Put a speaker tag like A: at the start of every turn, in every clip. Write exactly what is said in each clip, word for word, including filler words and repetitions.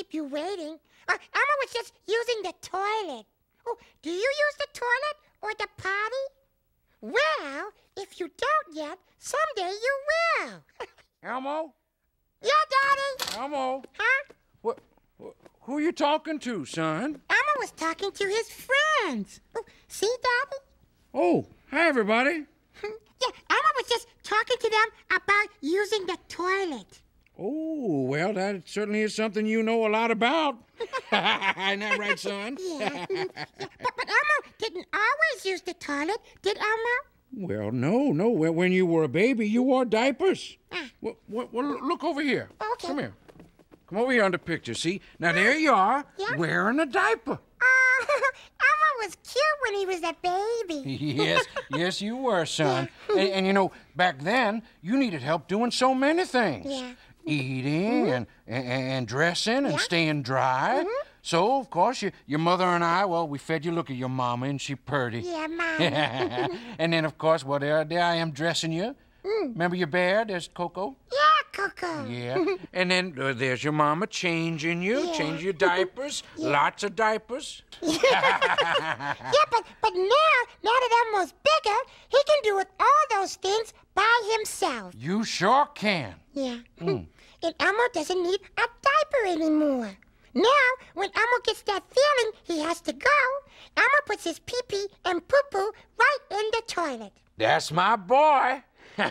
A: keep you waiting. Uh, Elmo was just using the toilet. Oh, do you use the toilet or the potty? Well, if you don't yet, someday you will.
B: Elmo?
A: Yeah, Daddy?
B: Elmo?
A: Huh?
B: What, what? Who are you talking to, son?
A: Elmo was talking to his friends. Oh, see, Daddy?
B: Oh, hi, everybody.
A: Yeah, Elmo was just talking to them about using the toilet.
B: Oh, well, that certainly is something you know a lot about. Isn't that right, son?
A: Yeah. yeah. But, but Elmo didn't always use the toilet, did Elmo?
B: Well, no, no. Well, when you were a baby, you wore diapers.
A: Ah.
B: Well, well, well, look over here.
A: Okay.
B: Come here. Come over here on the picture, see? Now, there you are,
A: Yeah?
B: wearing a diaper.
A: Oh, Elmo was cute when he was a baby.
B: Yes, yes, you were, son. and, and, you know, back then, you needed help doing so many things.
A: Yeah.
B: Eating
A: Mm-hmm.
B: and, and, and dressing and
A: Yeah.
B: staying dry.
A: Mm-hmm.
B: So, of course, you, your mother and I, well, we fed you. Look at your mama, and she purty.
A: Yeah, Mom.
B: And then, of course, well, there, there I am dressing you.
A: Mm.
B: Remember your bear? There's Coco.
A: Yeah, Coco.
B: Yeah. And then uh, there's your mama changing you,
A: Yeah.
B: changing your diapers. Lots of diapers.
A: Yeah, but, but now, now that Elmo's bigger, he can do with all those things by himself.
B: You sure can.
A: Yeah. And Elmo doesn't need a diaper anymore. Now, when Elmo gets that feeling he has to go, Elmo puts his pee-pee and poo-poo right in the toilet.
B: That's my boy.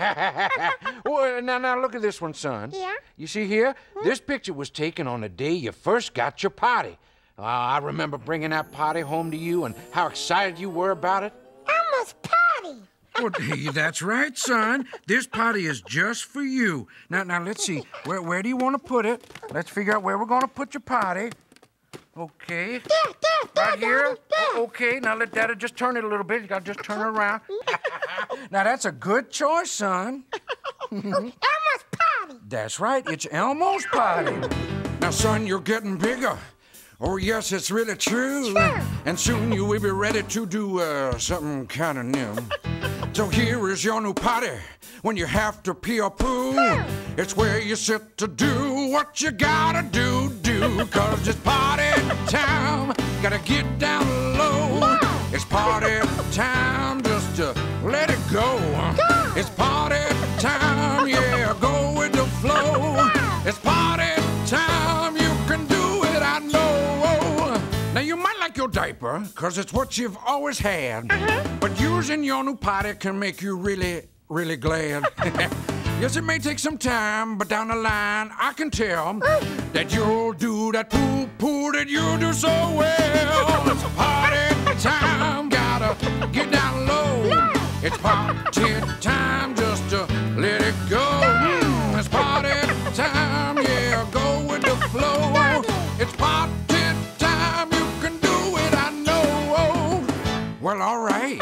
B: Well, now, now, look at this one, son.
A: Yeah?
B: You see here? This picture was taken on the day you first got your potty. Uh, I remember bringing that potty home to you and how excited you were about it.
A: Elmo's potty.
B: Well, that's right, son. This potty is just for you. Now, now, let's see. Where, where do you want to put it? Let's figure out where we're going to put your potty. Okay.
A: There, there, there,
B: Right here?
A: Daddy, there.
B: O- Okay, now let Daddy just turn it a little bit. You got to just turn it around. Now, that's a good choice, son.
A: Elmo's potty.
B: That's right. It's Elmo's potty. Now, son, you're getting bigger. Oh, yes, it's really true.
A: Sure.
B: And soon you will be ready to do uh, something kind of new. So here is your new potty. When you have to pee or poo, it's where you sit to do what you gotta do, do. Cause it's party time, gotta get down low. It's party time, just to let it go. It's party time, yeah, go with the flow. It's party time, you can do it, I know. Now you might like your diaper, cause it's what you've always had. But using your new potty can make you really, really glad. Yes, it may take some time, but down the line, I can tell that you'll do that poo-poo that you do so well. It's party time, gotta get down low. It's party time, just to let it go. Mm, it's party time, yeah, go with the flow. It's party time, you can do it, I know. Well, all right.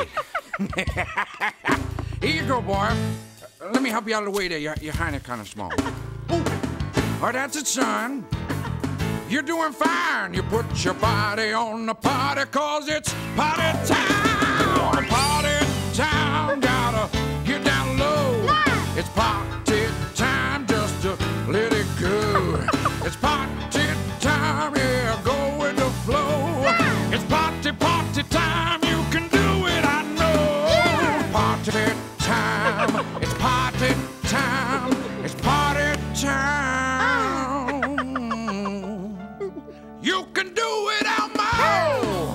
B: Here you go, boy. Uh, let me help you out of the way there. Your, your hiney kind of small. Oh, that's it, son. You're doing fine. You put your body on the potty, cause it's potty time. Party time, gotta get down low. It's party time, just to let it go. It's party time, yeah, go with the flow. It's party, party time, you can do it, I know. Party time, it's party time, it's party time. You can do it, Elmo!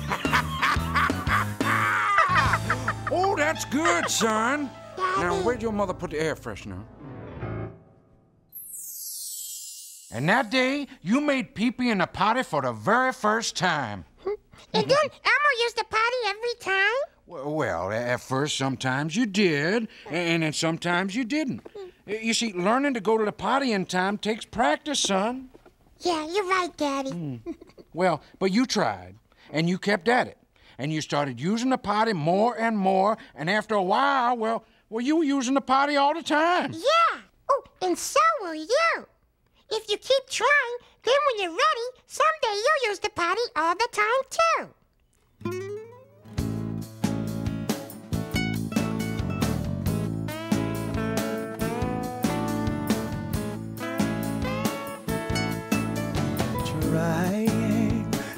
B: Oh, that's good, son. Now, where'd your mother put the air freshener? And that day, you made pee-pee in the potty for the very first time.
A: And then Elmo used the potty every time?
B: Well, well, at first, sometimes you did, and then sometimes you didn't. You see, learning to go to the potty in time takes practice, son.
A: Yeah, you're right, Daddy.
B: Well, but you tried, and you kept at it. And you started using the potty more and more, and after a while, well, well, you were using the potty all the time.
A: Yeah. Oh, and so will you. If you keep trying, then when you're ready, someday you'll use the potty all the time, too.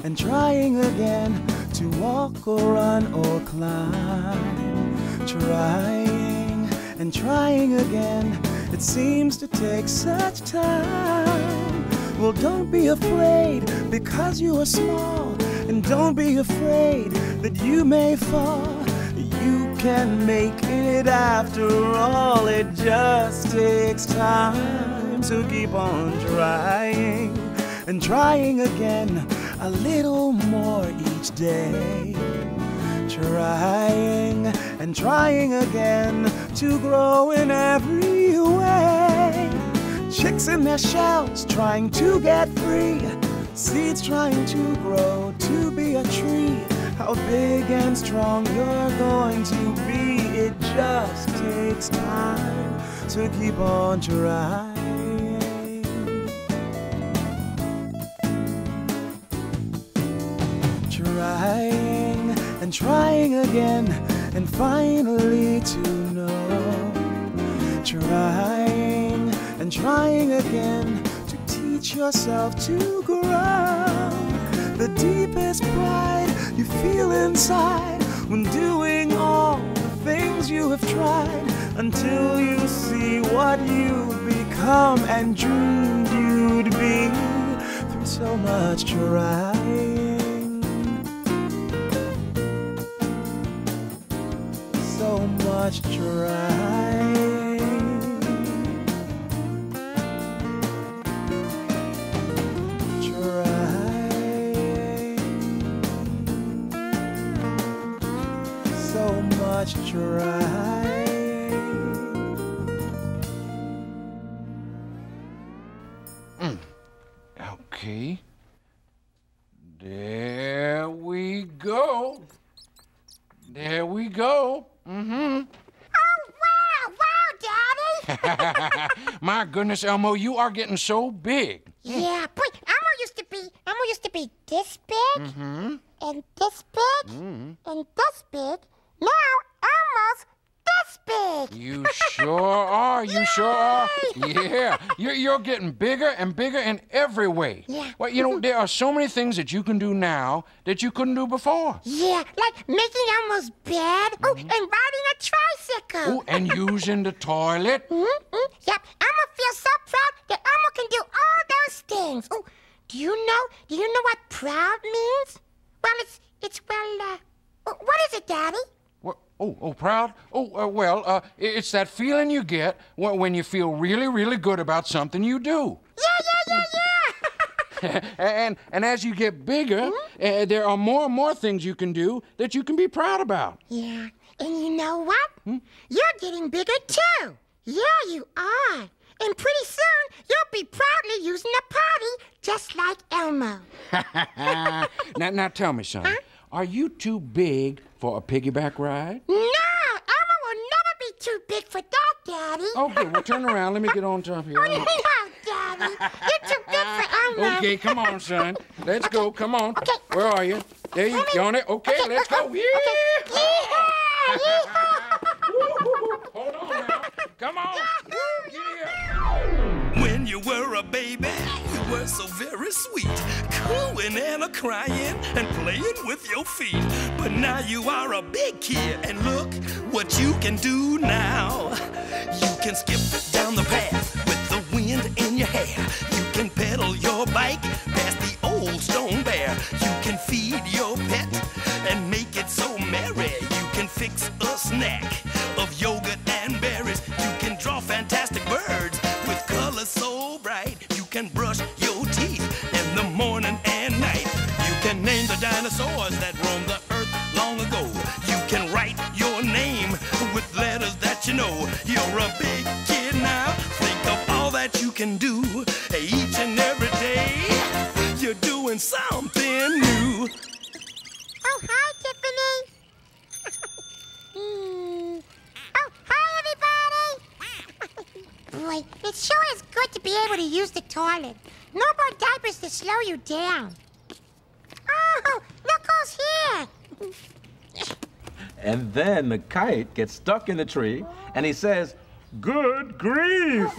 C: and trying again to walk or run or climb. Trying and trying again, it seems to take such time. Well, don't be afraid because you are small, and don't be afraid that you may fall. You can make it after all. It just takes time, so keep on trying and trying again a little more each day. Trying and trying again to grow in every way. Chicks in their shells trying to get free. Seeds trying to grow to be a tree. How big and strong you're going to be. It just takes time, so keep on trying. Trying and trying again, and finally to know. Trying and trying again to teach yourself to grow. The deepest pride you feel inside when doing all the things you have tried, until you see what you've become and dreamed you'd be through so much trying. So much trying. So much trying.
B: Mm. Okay. There we go. There we go. Mm-hmm.
A: Oh, wow, wow, Daddy.
B: My goodness, Elmo, you are getting so big.
A: Yeah, boy, Elmo used to be, Elmo used to be this big,
B: Mm-hmm.
A: and this big,
B: Mm-hmm.
A: and this big. Now, Elmo's this big.
B: You sure are. You sure are. Yeah. You're, you're getting bigger and bigger in every way.
A: Yeah.
B: Well, you know, there are so many things that you can do now that you couldn't do before.
A: Yeah, like making Elmo's bed. Oh, and riding a tricycle.
B: Oh, and using the toilet.
A: Mm-hmm. Yep, Elmo feels so proud that Elmo can do all those things. Oh, do you know, do you know what proud means? Well, it's, it's, well, uh, what is it, Daddy?
B: What? Oh, oh, proud? Oh, uh, well, uh, it's that feeling you get when, when you feel really, really good about something you do.
A: Yeah, yeah, yeah, yeah.
B: and, and as you get bigger, mm-hmm. uh, there are more and more things you can do that you can be proud about.
A: Yeah, and you know what? Hmm? You're getting bigger, too. Yeah, you are. And pretty soon, you'll be proudly using a potty just like Elmo.
B: now, now tell me, son. Huh? Are you too big for a piggyback ride?
A: No! Elmo will never be too big for that, Daddy.
B: Okay, well, turn around. Let me get on top here.
A: Oh, no, Daddy. You're too big for Elmo.
B: Okay, come on, son. Let's
A: okay.
B: go. Come on.
A: Okay.
B: Where are you? There you go. On it. Okay,
A: okay,
B: let's
A: uh,
B: go. Yeah!
A: Okay. Yeehaw!
B: Yeehaw! Hold on now. Come on. Get here.
D: When you were a baby, you were so very sweet, cooing and a-crying and playing with your feet. But now you are a big kid, and look what you can do now. You can skip down the path with the wind in your hair. You can pedal your bike past the old stone bear. You can feed your pet and make it so merry. You can fix a snack of yogurt and berries. You can draw fantastic birds with colors so bright. You can brush your teeth in the morning and night. You can name the dinosaurs that roamed the earth long ago. You can write your name with letters that you know. You're a big kid now. Think of all that you can do each and every day. You're doing something new.
A: Oh, hi, Tiffany. mm. Oh, hi, everybody. Boy, it sure is good to be able to use the toilet. No more diapers to slow you down. Oh, look who's here.
E: And then the kite gets stuck in the tree, and he says, Good grief!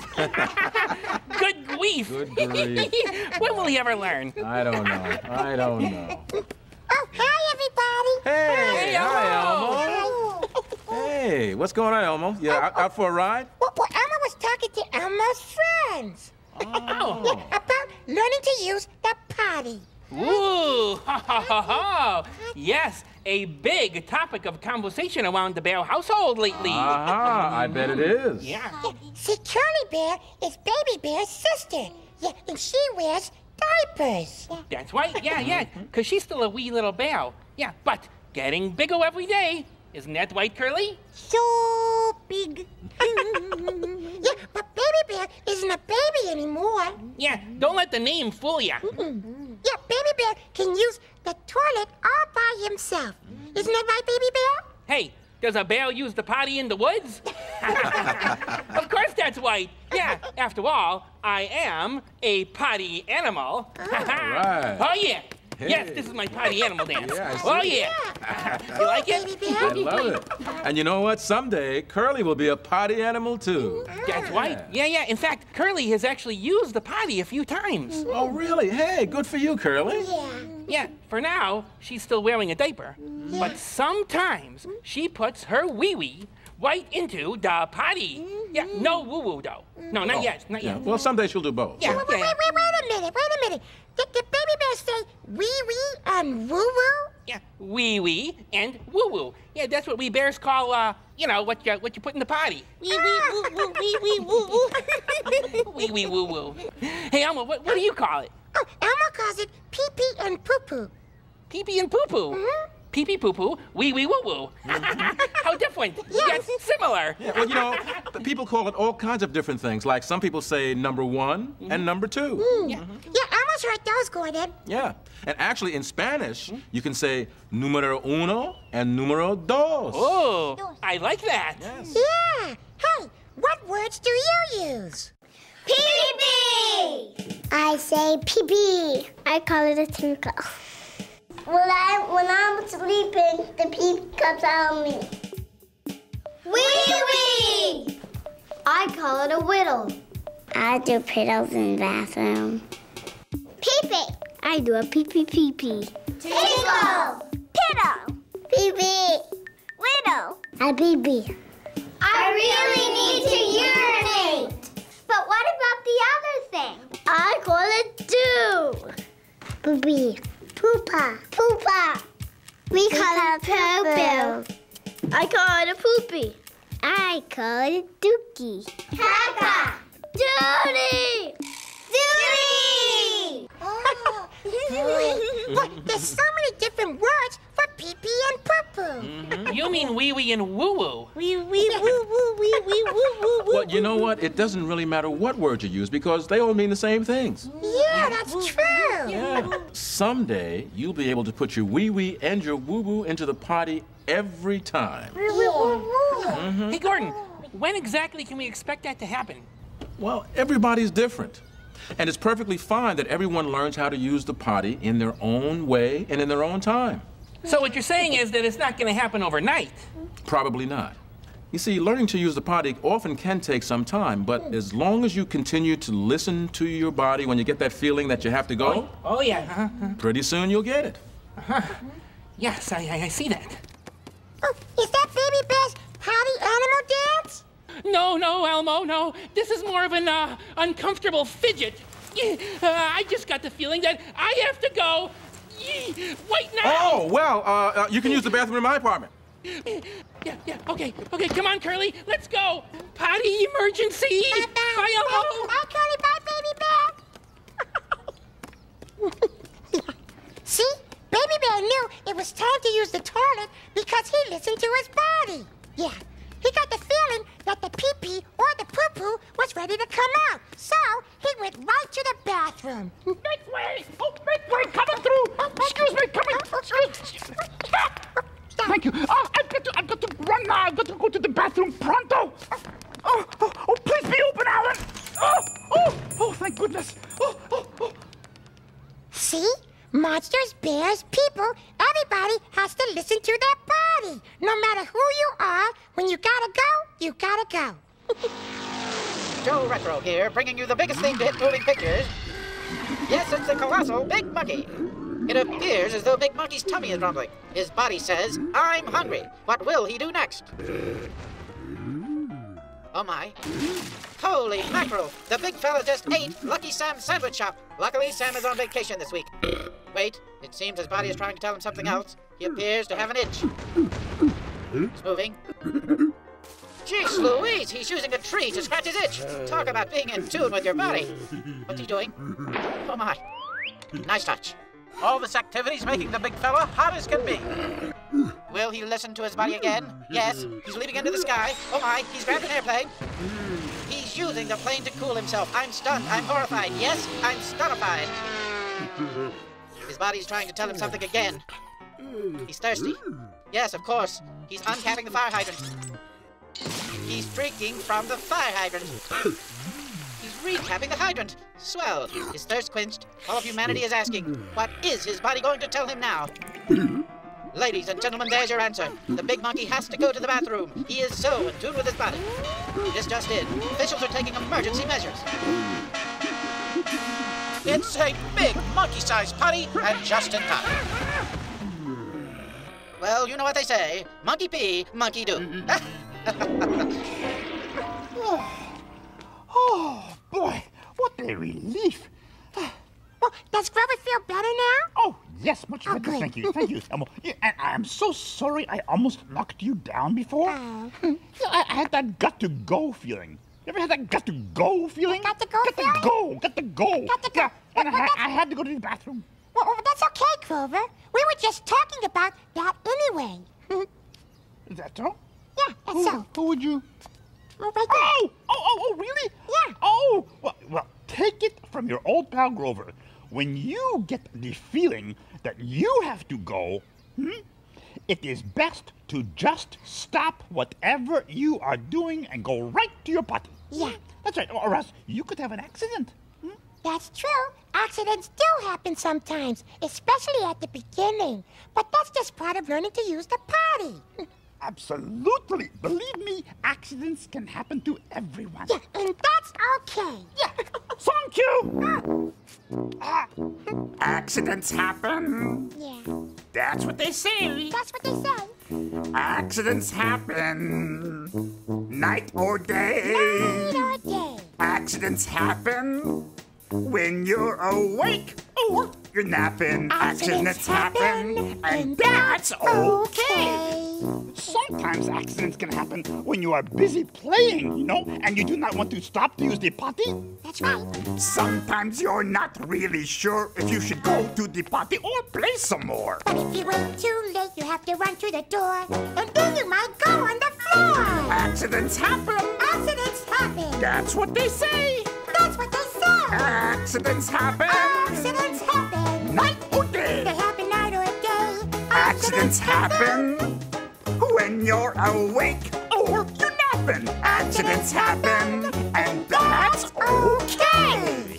F: Good grief!
E: Good grief.
F: When will he ever learn?
E: I don't know. I don't know.
A: Oh, hi, everybody.
E: Hey,
F: Hey,
E: hi,
F: Elmo.
E: Elmo. Hey, what's going on, Elmo? You out, out for a ride?
A: Well, well, Elmo was talking to Elmo's friends.
F: Oh.
A: Yeah, about learning to use the potty.
F: Ooh, ha ha ha ha! Yes, a big topic of conversation around the Bear household lately.
E: Aha, I bet it is.
F: Yeah.
A: Yeah, see, Curly Bear is Baby Bear's sister. Yeah, and she wears diapers. Yeah.
F: That's right. Yeah, yeah. Because she's still a wee little bear. Yeah, but getting bigger every day. Isn't that right, Curly?
A: So big. Yeah, but Baby Bear isn't a baby anymore.
F: Yeah, don't let the name fool ya.
A: Yeah, Baby Bear can use the toilet all by himself. Isn't that right, Baby Bear?
F: Hey, does a bear use the potty in the woods? Of course that's right. Yeah, after all, I am a potty animal.
E: right.
F: Oh, yeah.
E: Hey.
F: Yes, this is my potty animal dance.
E: Yeah, I see.
F: Oh, yeah. You like
A: Baby
F: it?
A: Bear.
E: I love it. And you know what? Someday, Curly will be a potty animal, too.
F: That's right. Yeah, yeah. In fact, Curly has actually used the potty a few times.
E: Oh, really? Hey, good for you, Curly.
A: Yeah.
F: Yeah, for now, she's still wearing a diaper. But sometimes she puts her wee-wee right into the potty. Yeah, no woo-woo, though. No, not yet, not
E: Yeah.
F: yet.
E: Well, someday she'll do both.
F: Yeah,
A: Wait, wait,
F: yeah.
A: wait, wait, wait a minute, wait a minute. Did the Baby Bear say wee-wee and woo-woo?
F: Yeah, wee-wee and woo-woo. Yeah, that's what we bears call, uh, you know, what you, what you put in the potty.
A: Wee-wee, woo-woo, wee-wee, woo-woo.
F: Wee-wee woo-woo. Hey, Elmo, what, what do you call it?
A: Oh, Elmo calls it pee-pee and poo-poo.
F: Pee-pee and poo-poo.
A: Mhm.
F: Pee-pee poo-poo, wee-wee woo-woo. How different,
A: Yes.
F: yet similar.
E: Yeah, well, you know, the people call it all kinds of different things. Like some people say number one and number two.
A: Yeah, Elmo's heard those, Gordon.
E: Yeah. And actually, in Spanish, you can say numero uno and numero dos.
F: Oh, I like that.
A: Yeah. Hey, what words do you use? Pee-pee! I say pee-pee. I call it a tinkle. When, I, when I'm sleeping, the pee comes out of me. Wee-wee! I call it a whittle. I do piddles in the bathroom. Pee-pee. I do a pee-pee-pee-pee. Tinkle! Piddle! Pee-pee! Whittle! A pee-pee. I really need to urinate. But what about the other thing? I call it do. Pee-pee. Poopa. Poopa. We call it poo-poo. I call it a poopy. I call it dookie. Caca. Doody. Doody. Oh. Look, there's so many different words for pee-pee and poo-poo.
F: You mean wee-wee and woo-woo.
A: Wee wee woo woo wee wee woo woo woo.
E: Well, you know what? It doesn't really matter what word you use because they all mean the same things.
A: Yeah, that's true.
E: Yeah. Someday, you'll be able to put your wee-wee and your woo-woo into the potty every time.
F: Hey, Gordon, when exactly can we expect that to happen?
E: Well, everybody's different. And it's perfectly fine that everyone learns how to use the potty in their own way and in their own time.
F: So what you're saying is that it's not going to happen overnight.
E: Probably not. You see, learning to use the potty often can take some time, but as long as you continue to listen to your body when you get that feeling that you have to go,
F: Oh, yeah. Uh-huh.
E: pretty soon you'll get it.
F: Yes, I, I, I see that.
A: Oh, is that Baby Bear's potty animal dance?
F: No, no, Elmo, no. This is more of an uh, uncomfortable fidget. Yeah, uh, I just got the feeling that I have to go yeah, right now.
E: Oh, well, uh, uh, you can use the bathroom in my apartment.
F: Yeah, yeah, okay, okay, come on, Curly, let's go. Potty emergency.
A: Bye, bye.
F: Bye, Elmo.
A: Bye, Curly. Bye, Baby Bear. See? Baby Bear knew it was time to use the toilet because he listened to his body. Yeah. He got the feeling that the pee-pee or the poo-poo was ready to come out. So he went right to the bathroom.
G: Make way! Oh, make way! Coming through! Excuse me, coming! Excuse me! Stop! Thank you. Oh, I've got to, I've got to run now. I've got to go to the bathroom pronto. Oh, oh, oh please be open, Alan. Oh, oh, oh, thank goodness. Oh, oh, oh.
A: See? Monsters, bears, people, everybody has to listen to their body. No matter who you are, when you gotta go, you gotta go.
H: Joe Retro here, bringing you the biggest thing to hit moving pictures. Yes, it's the colossal Big Monkey. It appears as though Big Monkey's tummy is rumbling. His body says, I'm hungry. What will he do next? Oh my. Holy mackerel! The big fella just ate Lucky Sam's sandwich shop. Luckily, Sam is on vacation this week. Wait, it seems his body is trying to tell him something else. He appears to have an itch. It's moving. Jeez Louise, he's using a tree to scratch his itch. Talk about being in tune with your body. What's he doing? Oh my. Nice touch. All this activity's making the big fella hot as can be. Will he listen to his body again? Yes, he's leaping into the sky. Oh my, he's grabbed an airplane. He's using the plane to cool himself. I'm stunned, I'm horrified. Yes, I'm stunnified. His body's trying to tell him something again. He's thirsty. Yes, of course. He's uncapping the fire hydrant. He's drinking from the fire hydrant. He's recapping the hydrant. Swell. His thirst quenched. All of humanity is asking, what is his body going to tell him now? Ladies and gentlemen, there's your answer. The big monkey has to go to the bathroom. He is so in tune with his body. This just in. Officials are taking emergency measures. It's a big monkey-sized potty and just in time. Well, you know what they say. Monkey pee, monkey do.
G: Oh, oh, boy, what a relief.
A: Well, does Grover feel better now?
G: Oh, yes, much
A: Oh,
G: better.
A: good.
G: Thank you, thank you, Elmo. Yeah, and I'm so sorry I almost knocked you down before.
A: Oh.
G: Yeah, I, I had that got-to-go feeling. You ever had that got-to-go feeling?
A: Got-to-go
G: got
A: feeling?
G: to go, got to go.
A: Got to go.
G: Yeah, and I,
A: Well,
G: ha-
A: that's-
G: I had to go to the bathroom.
A: Well, well, that's okay, Grover. We were just talking about that anyway.
G: Is that so?
A: Yeah, that's
G: Who,
A: so.
G: who would you...
A: Well, right there.
G: Oh, oh, oh, oh, really?
A: Yeah.
G: Oh, well, well, take it from your old pal Grover. When you get the feeling that you have to go, hmm, it is best to just stop whatever you are doing and go right to your potty.
A: Yeah.
G: That's right, or else you could have an accident. Hmm?
A: That's true. Accidents do happen sometimes, especially at the beginning. But that's just part of learning to use the potty.
G: Absolutely. Believe me, accidents can happen to everyone.
A: Yeah, and that's okay.
G: Yeah. Song cue. Ah.
I: Accidents happen.
A: Yeah,
I: That's what they say.
A: that's what they say.
I: Accidents happen. Night or day.
A: Night or day.
I: Accidents happen when you're awake or you're napping. Accidents happen, and that's okay.
G: Sometimes accidents can happen when you are busy playing, you know, and you do not want to stop to use the potty.
A: That's right.
I: Sometimes you're not really sure if you should go to the potty or play some more.
A: But if you wait too late, you have to run to the door, and then you might go on the floor.
I: Accidents happen.
A: Accidents happen.
I: That's what they say.
A: That's what they say.
I: Accidents happen.
A: Accidents happen.
I: Night or day.
A: They happen night or day.
I: Accidents happen when you're awake or you're napping. Accidents happen, and that's okay.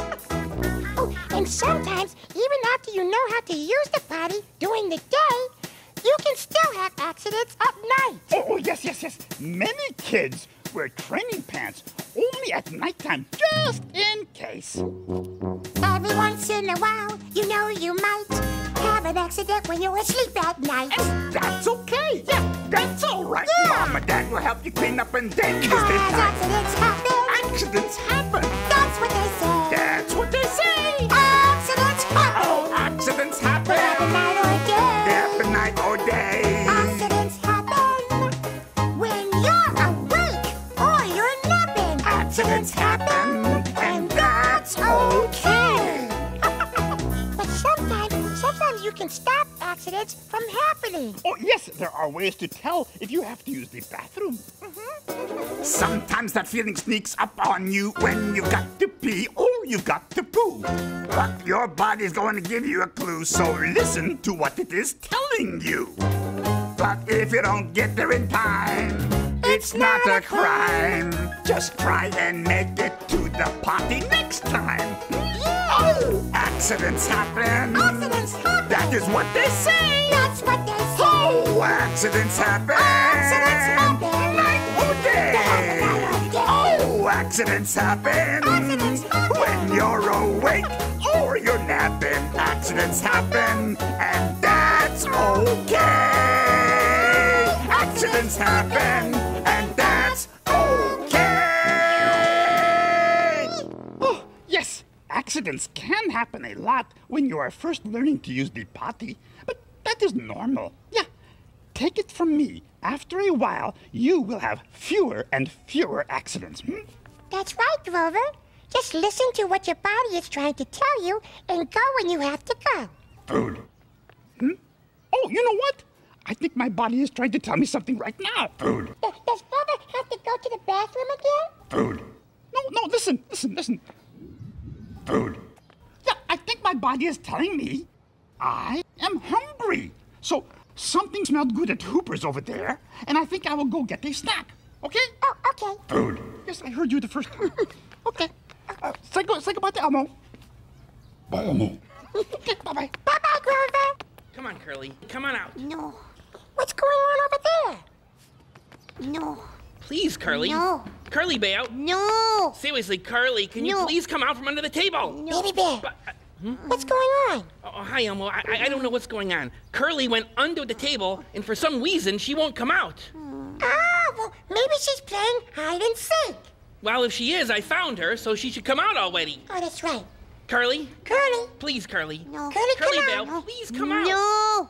A: Oh, and sometimes, even after you know how to use the potty during the day, you can still have accidents at night.
G: Oh, oh, yes, yes, yes. Many kids wear training pants only at nighttime, just in case.
A: Every once in a while, you know you might have an accident when you're asleep at night.
I: That's okay. Yeah, that's all right.
A: Yeah.
I: Mom and Dad will help you clean up and then use
A: Cause
I: this time.
A: accidents happen.
I: Accidents happen.
A: That's what they say.
I: That's what they say.
A: Accidents happen.
I: Oh, accidents happen.
A: They happen night or day.
I: They happen night or day.
A: Accidents happen when you're awake or you're napping.
I: Accidents happen, and that's okay.
A: But sometimes, sometimes you can stop accidents from happening.
G: Oh, yes, there are ways to tell if you have to use the bathroom.
I: Sometimes that feeling sneaks up on you when you've got to pee or you've got to poo. But your body's going to give you a clue, so listen to what it is telling you. But if you don't get there in time, it's not a crime. Just try and make it to the potty next time. Oh, accidents happen.
A: Accidents happen.
I: That is what they say.
A: That's what they say.
I: Oh, accidents happen.
A: Accidents happen.
I: Night or day.
A: They happen night or
I: Accidents happen.
A: Accidents happen.
I: When you're awake or you're napping. Accidents happen, and that's okay. Accidents happen, and that's okay.
G: Oh, yes. Accidents can happen a lot when you are first learning to use the potty, but that is normal. Yeah. Take it from me. After a while, you will have fewer and fewer accidents. Hmm?
A: That's right, Grover. Just listen to what your body is trying to tell you and go when you have to go.
I: Food.
G: Hmm? Oh, you know what? I think my body is trying to tell me something right now.
I: Food.
A: Does, does Grover have to go to the bathroom again?
I: Food.
G: No, no, listen, listen, listen.
I: Food.
G: Yeah, I think my body is telling me I am hungry. So something smelled good at Hooper's over there, and I think I will go get a snack. Okay?
A: Oh, okay.
I: Food.
G: Yes, I heard you the first time. Okay. Uh, say, go, say goodbye to Elmo.
I: Bye, Elmo.
G: Okay, bye-bye.
A: Bye-bye, Grover.
F: Come on, Curly. Come on out.
A: No. What's going on over there? No.
F: Please, Curly.
A: No.
F: Curly Bear.
A: No.
F: Seriously, Curly, can you
A: No.
F: please come out from under the table?
A: No. Baby Bear.
F: But, uh,
A: What's going on?
F: oh, hi, Elmo. I, I I don't know what's going on. Curly went under the table, and for some reason, she won't come out.
A: Ah, well, maybe she's playing hide and seek.
F: Well, if she is, I found her, so she should come out already.
A: Oh, that's right.
F: Curly?
A: Curly.
F: Please, Curly.
A: No. Curly,
F: Curly
A: come
F: Bear,
A: on.
F: please come out.
A: No.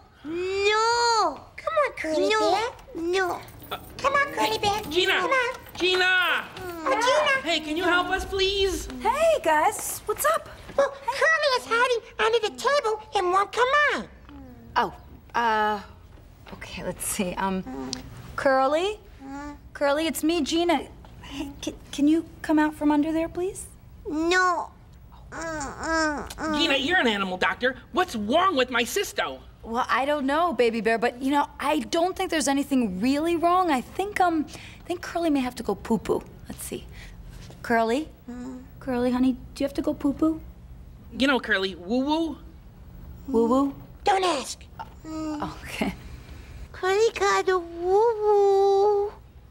A: No. Come on, Curly
J: No.
A: Bear. No. Come on, Curly Bear.
F: Gina!
A: Come on.
F: Gina!
A: Oh, Gina.
F: Hey, can you help us, please?
J: Hey, guys. What's up?
A: Well, Curly is hiding under the table and won't come out.
J: Oh, uh, okay, let's see. Um, Curly? Curly, it's me, Gina. Hey, can, can you come out from under there, please?
A: No. Uh, uh, uh.
F: Gina, you're an animal doctor. What's wrong with my cysto?
J: Well, I don't know, Baby Bear, but you know, I don't think there's anything really wrong. I think, um, I think Curly may have to go poo-poo. Let's see. Curly? Curly, honey, do you have to go poo-poo?
F: You know, Curly, woo-woo?
J: Woo-woo?
A: Don't ask.
J: Okay.
A: Curly got a woo-woo.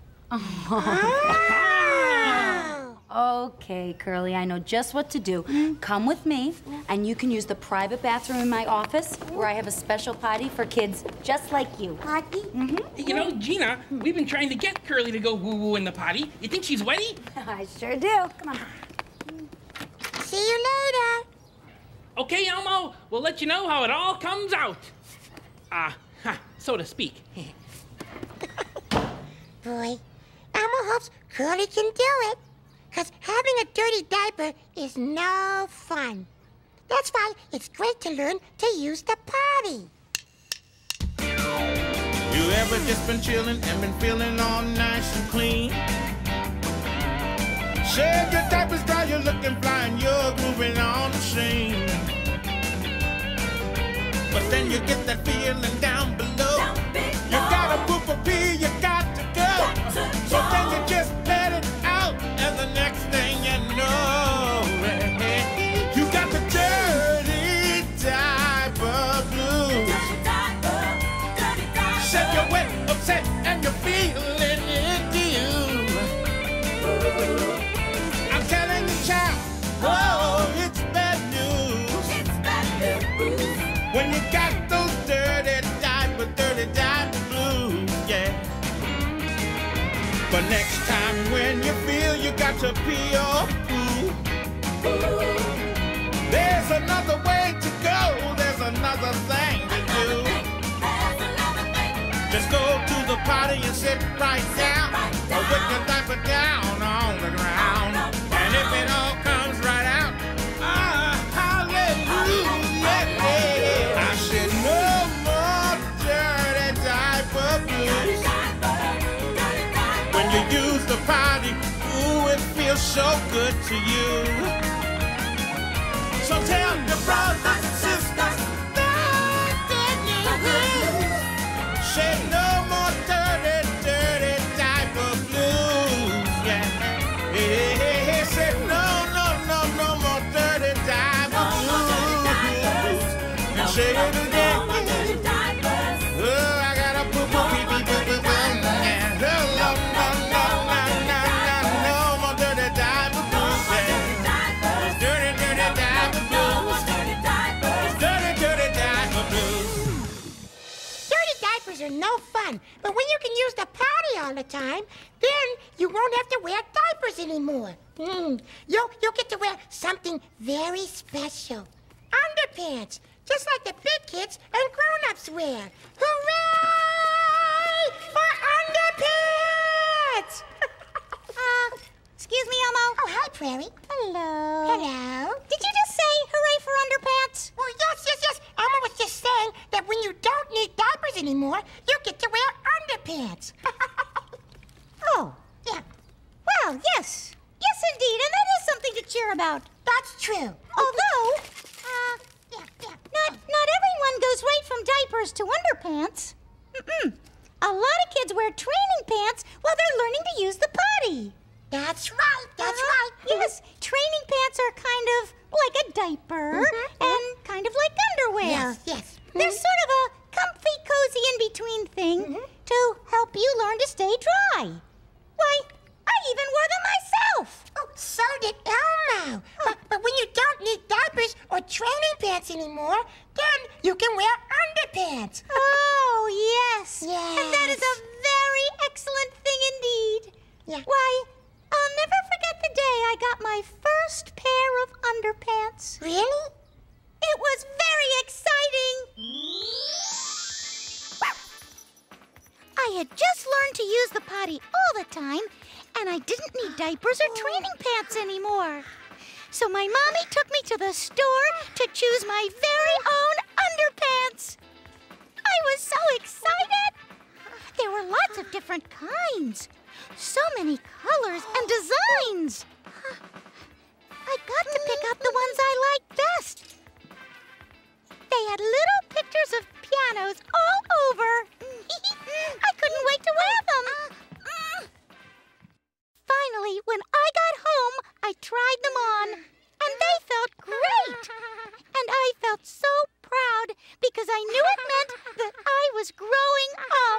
A: Oh.
J: Okay, Curly, I know just what to do. Come with me, and you can use the private bathroom in my office, where I have a special potty for kids just like you.
A: Potty?
J: Mm-hmm.
F: You know, Gina, we've been trying to get Curly to go woo-woo in the potty. You think she's ready?
J: I sure do. Come on.
A: See you later.
F: Okay, Elmo, we'll let you know how it all comes out. Ah, uh, so to speak.
A: Boy, Elmo hopes Curly can do it. Because having a dirty diaper is no fun. That's why it's great to learn to use the potty.
K: You ever just been chilling and been feeling all nice and clean? Shed your diapers dry, you're looking fly and you're grooving on the scene. But then you get that feeling down below. Down below. You gotta poop or pee, you got to go. Got to so go. Then you just let it out, and the next thing you know, you got the dirty diaper blues. Dirty diaper, dirty diaper. Said you're wet, upset, and you're feeling into you. I'm telling you, child, oh, it's bad news. It's bad news. When you got those dirty diaper, dirty diaper blues, yeah. But next time when you feel you got to pee or poo, there's another way to go. There's another thing to do. Just go to the potty and sit right down, or with your diaper down on the ground. And if it all comes right out, ah, hallelujah. I said no more dirty diaper blues. When you use the potty, ooh, it feels so good to you. So tell your brothers and sisters that you say no more dirty, dirty diaper blues. Yeah. Hey, hey, hey, say no, no, no, no more dirty diaper blues. And say it again. Oh, I got a poo poo pee pee poo poo poo. No, no, no, no, no, no, no more dirty diaper.
A: when you can use the potty all the time, then you won't have to wear diapers anymore. Mm. You'll, you'll get to wear something very special. Underpants, just like the big kids and grown-ups wear. Hooray for underpants!
L: uh, excuse me, Elmo.
A: Oh, hi, Prairie.
L: Hello.
A: Hello.
L: Did you just say hooray for underpants?
A: Well, yes, yes, yes. Elmo was just saying that when you don't need diapers anymore, you get to wear underpants.
L: Oh.
A: Yeah.
L: Well, yes. Yes, indeed, and that is something to cheer about.
A: That's true.
L: Although, uh,
A: Yeah, yeah.
L: not not everyone goes right from diapers to underpants. Mm-mm. A lot of kids wear training pants while they're learning to use the potty.
A: That's right, that's
L: Uh-huh.
A: right.
L: Yes, training pants are kind of like a diaper
A: Mhm,
L: and kind of like underwear.
A: Yes, yes.
L: They're sort of a comfy, cozy in-between thing to help you learn to stay dry. Why, I even wore them myself.
A: Oh, so did Elmo. But, but when you don't need diapers or training pants anymore, then you can wear underpants.
L: Oh, yes.
A: Yes.
L: And that is a very excellent thing indeed.
A: Yeah.
L: Why, I'll never forget the day I got my first pair of underpants.
A: Really?
L: It was very exciting. I had just learned to use the potty all the time, and I didn't need diapers or training pants anymore. So my mommy took me to the store to choose my very own underpants. I was so excited. There were lots of different kinds, so many colors and designs. I got to pick out the ones I liked best. They had little pictures of pianos all over. I couldn't wait to wear them. Finally, when I got home, I tried them on, and they felt great. And I felt so proud because I knew it meant that I was growing up.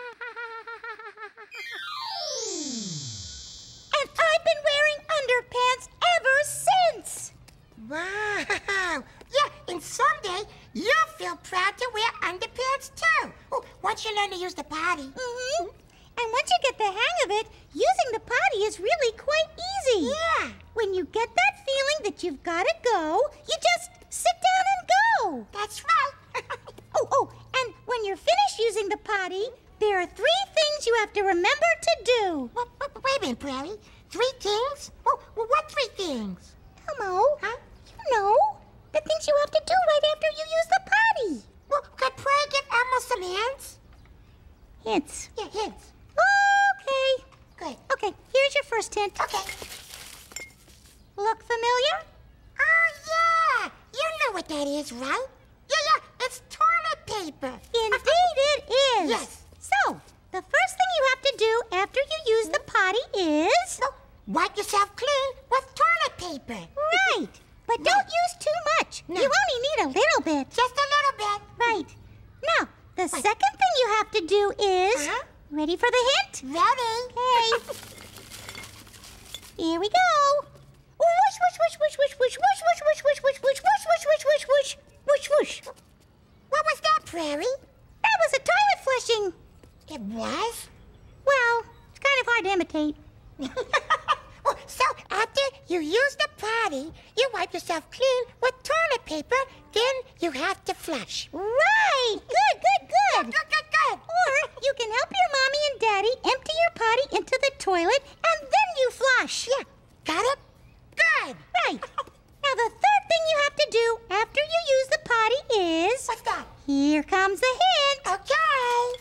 L: And I've been wearing underpants ever since.
A: Wow. Yeah, and someday you'll feel proud to wear underpants too. Oh, once you learn to use the potty.
L: Mm-hmm. And once you get the hang of it, using the potty is really quite easy.
A: Yeah.
L: When you get that feeling that you've got to go, you just sit down and go.
A: That's right.
L: Oh, oh, and when you're finished using the potty, there are three things you have to remember to do.
A: Wait, wait, wait a minute, Prairie. Three things? Oh, well, what three things?
L: Elmo,
A: Huh?
L: you know, the things you have to do right after you use the potty.
A: Well, could Prairie give Elmo some hints?
L: Hints.
A: Yeah, hints.
L: Okay.
A: Good.
L: Okay, here's your first hint.
A: Okay.
L: Look familiar?
A: Oh, yeah. You know what that is, right? Yeah, yeah. It's toilet paper.
L: Indeed it is.
A: Yes.
L: So, the first thing you have to do after you use the potty is...
A: So, wipe yourself clean with toilet paper.
L: Right. But don't use too much.
A: No.
L: You only need a little bit.
A: Just a little bit.
L: Right. Now, the second thing you have to do is...
A: Uh-huh.
L: Ready for the hint?
A: Ready?
L: Okay. Here we go. Whoosh, whoosh, whoosh, whoosh, whoosh, whoosh, whoosh, whoosh, whoosh, whoosh, whoosh, whoosh, whoosh, whoosh, whoosh, whoosh, whoosh, whoosh.
A: What was that, Prairie?
L: That was a toilet flushing.
A: It was?
L: Well, it's kind of hard to imitate.
A: Well, so after you use the potty, you wipe yourself clean with toilet paper, then you have to flush.
L: Right. Good, good, good.
A: Good, good, good.
L: Or you can help your mommy and daddy empty your potty into the toilet and then you flush.
A: Yeah, got it? Good.
L: Right. Now the third thing you have to do after you use the potty is...
A: What's that?
L: Here comes the hint.
A: Okay.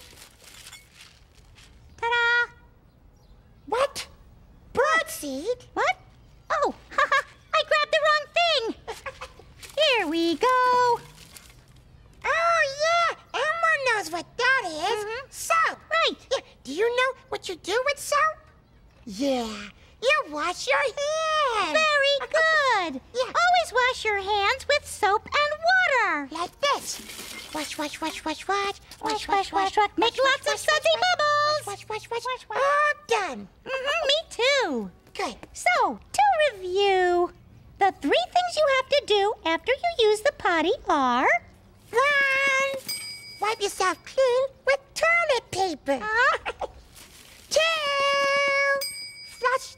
L: Ta-da.
A: What? Birdseed?
L: What? Oh, haha, I grabbed the wrong thing. Here we go.
A: Oh, yeah. Elmo knows what that is.
L: Mhm.
A: Soap.
L: Right.
A: Yeah. Do you know what you do with soap? Yeah. You wash your hands.
L: Very good.
A: Yeah.
L: Always wash your hands with soap and water.
A: Like this. Wash, wash, wash, wash, wash.
L: Wash, wash, wash, wash. Make lots of sudsy bubbles.
A: Wash, wash, wash, wash, wash. All done.
L: Mm-hmm, me too.
A: Good.
L: So, to review, the three things you have to do after you use the potty are...
A: One, wipe yourself clean with toilet paper.
L: Uh,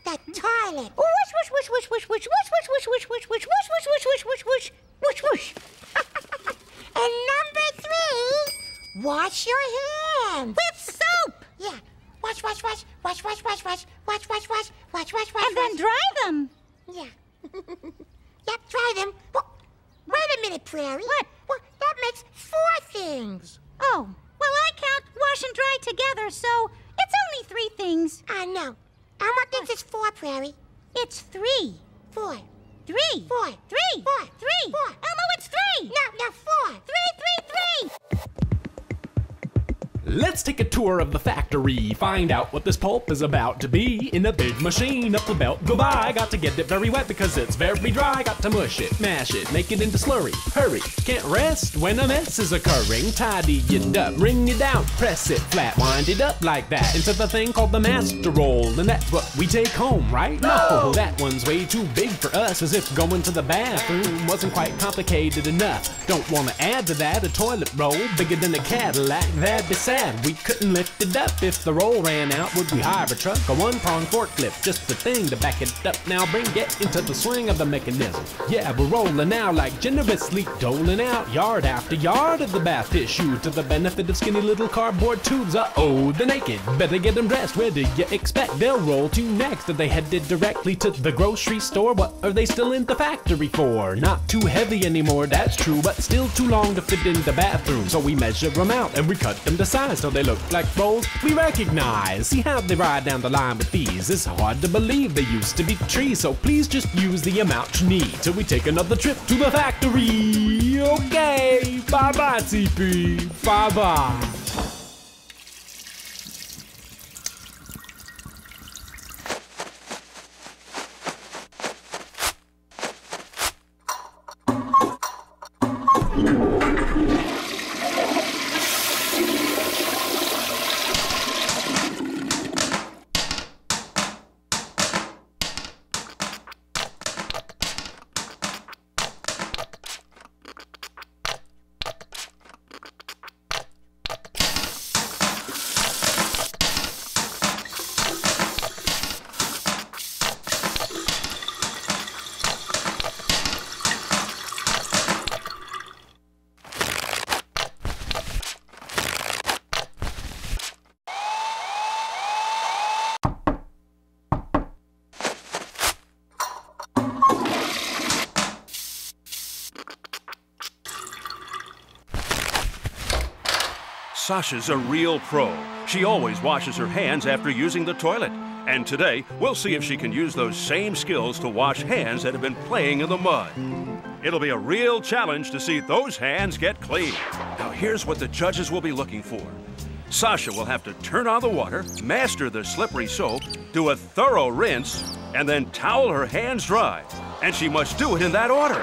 A: the toilet.
L: Whoosh, whoosh, whoosh, whoosh, whoosh, whoosh, whoosh, whoosh, whoosh, whoosh, whoosh, whoosh, whoosh, whoosh, whoosh, whoosh, whoosh, whoosh.
A: And number three, wash your hands.
L: With soap.
A: Yeah. Wash, wash, wash, wash, wash, wash, wash, wash, wash, wash, wash, wash, wash.
L: And then dry them.
A: Yeah. Yep, dry them. Well, wait a minute, Prairie.
L: What?
A: Well, that makes four things.
L: Oh, well, I count wash and dry together, so it's only three things.
A: I know. Elmo thinks it's four, Prairie.
L: It's three.
A: Four.
L: Three.
A: Four.
L: Three.
A: Four.
L: Three.
A: Four.
L: Elmo, it's three.
A: No, no, four.
L: Three, three, three.
M: Let's take a tour of the factory, find out what this pulp is about to be. In a big machine up the belt, goodbye. Got to get it very wet because it's very dry. Got to mush it, mash it, make it into slurry. Hurry, can't rest when a mess is occurring. Tidy it up, wring it out, press it flat, wind it up like that into the thing called the master roll. And that's what we take home, right? No, that one's way too big for us, as if going to the bathroom wasn't quite complicated enough. Don't want to add to that a toilet roll bigger than a Cadillac. That'd be sad. We couldn't lift it up. If the roll ran out, would we hire a truck? A one-prong forklift, just the thing to back it up. Now bring it into the swing of the mechanism. Yeah, we're rolling now like generously doling out yard after yard of the bath tissue to the benefit of skinny little cardboard tubes. Uh-oh, the naked. Better get them dressed. Where do you expect they'll roll to next? Are they headed directly to the grocery store? What are they still in the factory for? Not too heavy anymore, that's true, but still too long to fit in the bathroom. So we measure them out and we cut them to size so they look like rolls we recognize. See how they ride down the line with these. It's hard to believe they used to be trees, so please just use the amount you need till we take another trip to the factory. Okay, bye-bye, T P. Bye-bye.
N: Sasha's a real pro. She always washes her hands after using the toilet. And today, we'll see if she can use those same skills to wash hands that have been playing in the mud. It'll be a real challenge to see those hands get clean. Now here's what the judges will be looking for. Sasha will have to turn on the water, master the slippery soap, do a thorough rinse, and then towel her hands dry. And she must do it in that order.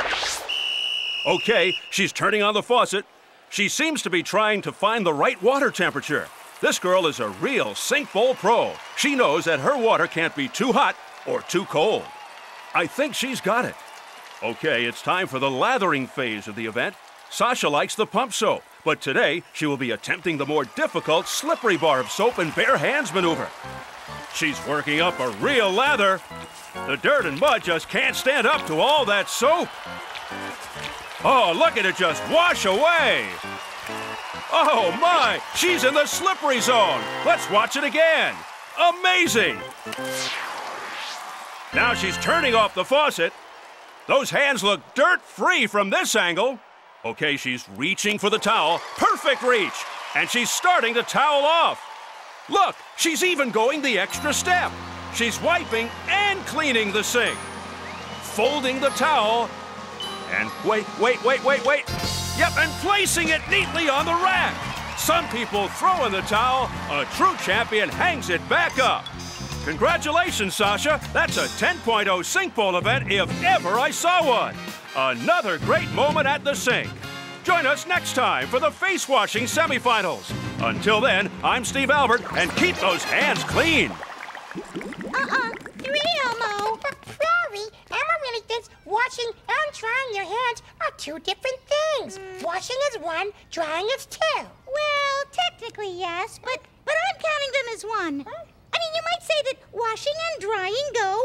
N: Okay, she's turning on the faucet. She seems to be trying to find the right water temperature. This girl is a real sink bowl pro. She knows that her water can't be too hot or too cold. I think she's got it. Okay, it's time for the lathering phase of the event. Sasha likes the pump soap, but today she will be attempting the more difficult slippery bar of soap and bare hands maneuver. She's working up a real lather. The dirt and mud just can't stand up to all that soap. Oh, look at it just wash away. Oh my, she's in the slippery zone. Let's watch it again. Amazing. Now she's turning off the faucet. Those hands look dirt-free from this angle. Okay, she's reaching for the towel. Perfect reach. And she's starting to towel off. Look, she's even going the extra step. She's wiping and cleaning the sink. Folding the towel. And wait, wait, wait, wait, wait. Yep, and placing it neatly on the rack. Some people throw in the towel. A true champion hangs it back up. Congratulations, Sasha. That's a ten point oh Sink Bowl event if ever I saw one. Another great moment at the sink. Join us next time for the face washing semifinals. Until then, I'm Steve Albert, and keep those hands clean.
A: Uh-uh. Three, Elmo. But Prairie, Elmo really thinks washing and drying your hands are two different things. Mm. Washing is one, drying is two.
L: Well, technically, yes, but, but I'm counting them as one. Huh? I mean, you might say that washing and drying go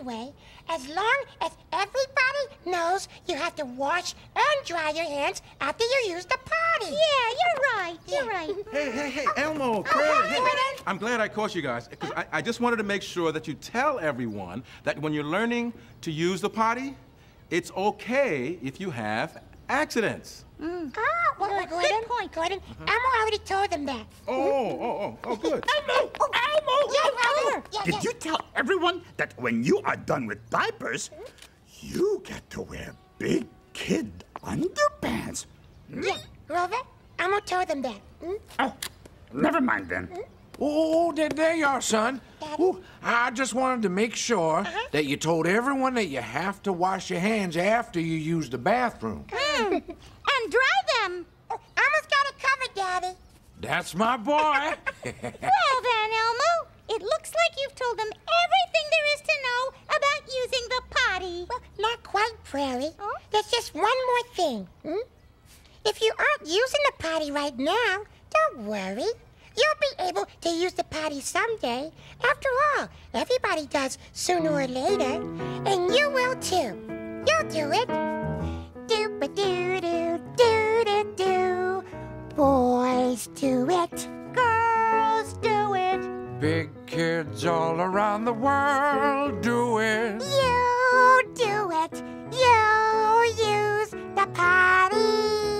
A: way, as long as everybody knows you have to wash and dry your hands after you use the potty.
L: Yeah, you're right. You're right.
E: Hey, hey, hey, Elmo, Craig, hey. I'm glad I caught you guys, because I, I just wanted to make sure that you tell everyone that when you're learning to use the potty, it's okay if you have accidents.
A: Mm. Oh, well, well, Gordon, good point, Gordon. Uh-huh. Elmo already told them that.
E: Oh, oh, oh, oh, good.
I: Elmo!
A: Oh, Elmo! Yeah, Elmo! Yeah,
I: Did
A: yeah.
I: you tell everyone that when you are done with diapers, you get to wear big kid underpants?
A: Yeah, Grover, Elmo told them that. Mm?
I: Oh, never mind then.
A: Mm?
B: Oh, there, there you are, son. Ooh, I just wanted to make sure
A: uh-huh.
B: that you told everyone that you have to wash your hands after you use the bathroom.
L: Mm. And dry them.
A: Oh, Elmo's got it covered, Daddy.
B: That's my boy.
L: Well then, Elmo, it looks like you've told them everything there is to know about using the potty.
A: Well, not quite, Prairie. Huh? There's just one more thing. Hmm? If you aren't using the potty right now, don't worry. You'll be able to use the potty someday. After all, everybody does sooner or later. And you will too. You'll do it. Do-ba-doo-doo, do-do-do. Boys do it. Girls do it.
B: Big kids all around the world do it.
A: You do it. You use the potty.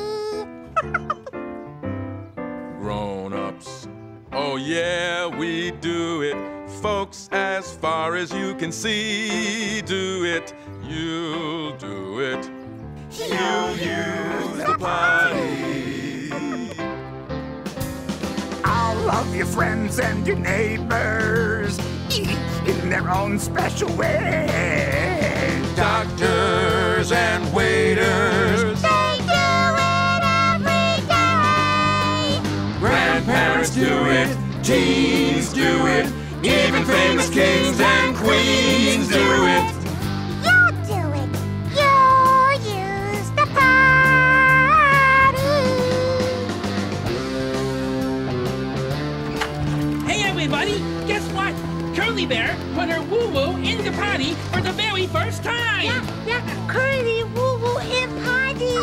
E: Grown-ups, oh yeah, we do it. Folks, as far as you can see, do it. You'll do it. You'll use the potty.
I: All of your friends and your neighbors, each in their own special way.
B: Doctors and waiters,
A: They do it every day.
B: grandparents do it, teens do it, even famous kings and queens do it.
A: You do it. You use the potty.
F: Hey, everybody, guess what? Curly Bear put her woo-woo in the potty for the very first time.
A: Yeah, yeah. Curly woo woo in potty.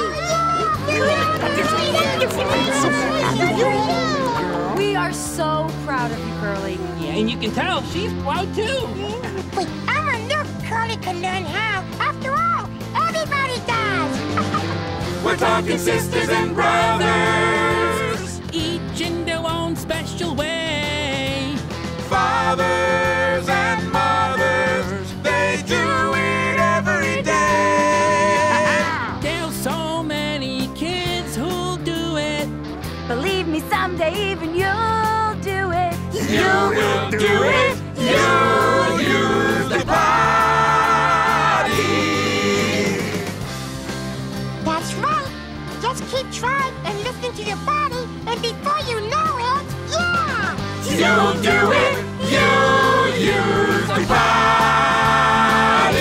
J: We are so proud of you, Curly.
F: Yeah, and you can tell she's proud too.
A: Wait, Elmo knew Curly could learn how. After all, everybody does.
E: We're talking sisters and brothers,
F: Each in their own special way.
E: fathers and mothers, they do it every day.
F: There's so many kids who'll do it.
J: Believe me, someday even you'll do it.
E: You will do it. You'll use the potty.
A: That's right. Just keep trying and listening to your body, and before you know it, yeah!
E: You'll do it. You'll use the potty.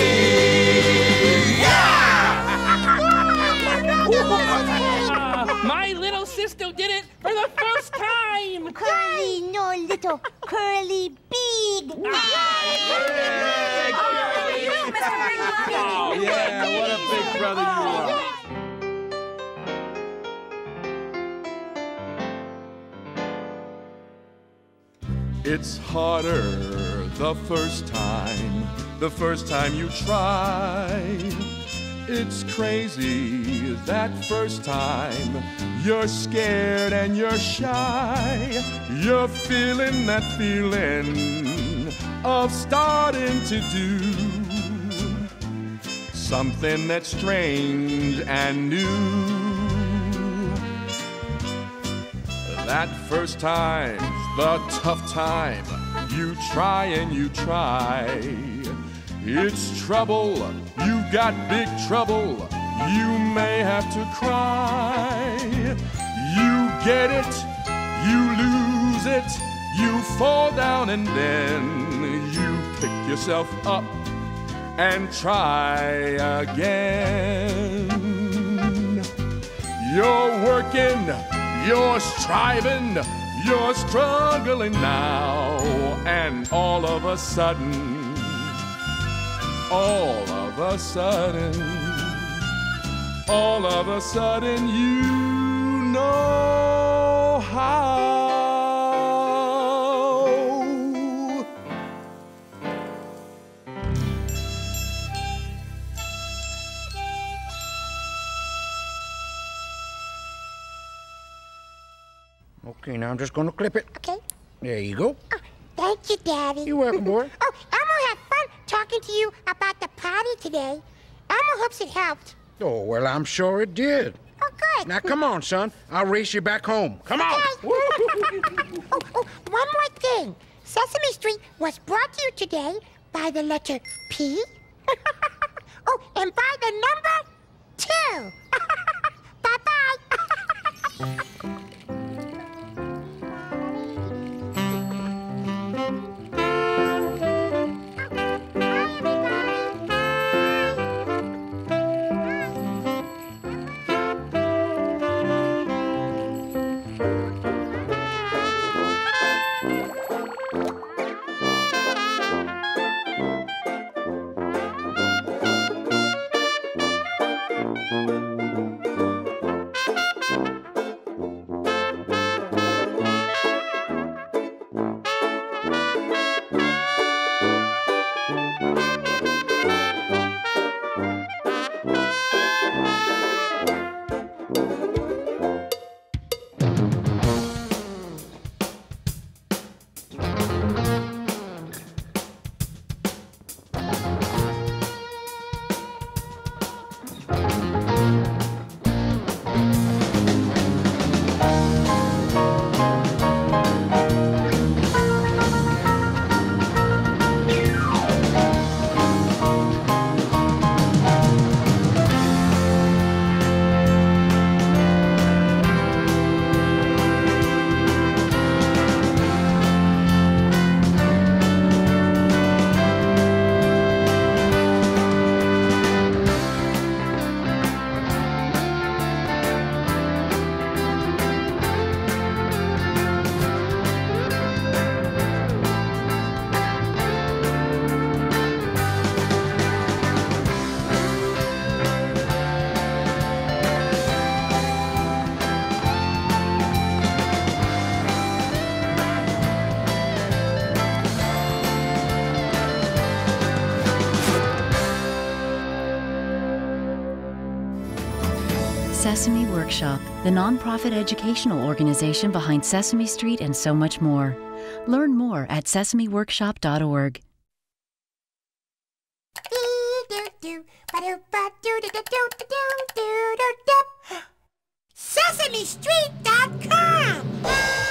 F: Uh, my little sister did it for the first time.
L: Curly, no little. Curly, big.
E: Oh, yeah, what a big brother you are. It's harder the first time, the first time you try. It's crazy that first time. You're scared and you're shy. You're feeling that feeling of starting to do something that's strange and new. That first time's the tough time. You try and you try. It's trouble. You got big trouble. You may have to cry. You get it. You lose it. You fall down and then you pick yourself up and try again. You're working. You're striving, you're struggling now, and all of a sudden, all of a sudden, all of a sudden you know how.
B: Okay, now I'm just gonna clip it.
A: Okay.
B: There you go.
A: Oh, thank you, Daddy.
B: You're welcome, boy.
A: Oh, Elmo had fun talking to you about the party today. Elmo hopes it helped.
B: Oh, well, I'm sure it did.
A: Oh, good.
B: Now, come on, son. I'll race you back home. Come on.
A: oh, oh, one more thing. Sesame Street was brought to you today by the letter P. oh, and by the number two. Bye-bye.
O: Sesame Workshop, the nonprofit educational organization behind Sesame Street and so much more. Learn more at sesame workshop dot org.
A: Sesame Street dot com